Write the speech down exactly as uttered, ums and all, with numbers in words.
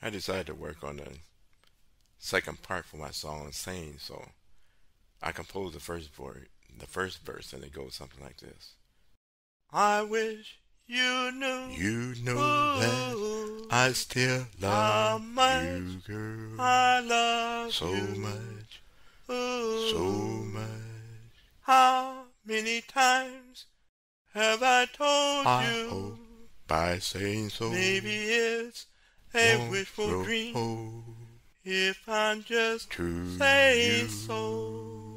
I decided to work on the second part for my song "Sing," so I composed the first verse, the first verse, and it goes something like this: I wish you knew, you know ooh, that I still love you, girl. I love so you much, ooh, so much. How many times have I told I you? Hope by saying so, maybe it's a wishful dream. If I'm just saying so.